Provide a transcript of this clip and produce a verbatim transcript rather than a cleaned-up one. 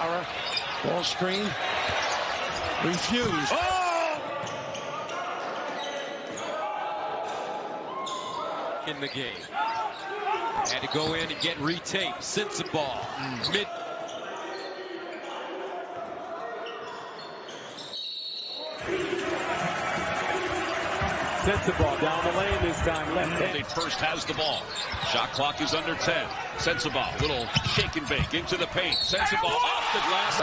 Zara. Ball screen. Refused. Oh! In the game. Had to go in and get retaped. Sensabaugh. Mm. Mid. Sensabaugh down the lane this time. Left State first has the ball. Shot clock is under ten. Sensabaugh, little shake and bake into the paint. Sensabaugh off the glass.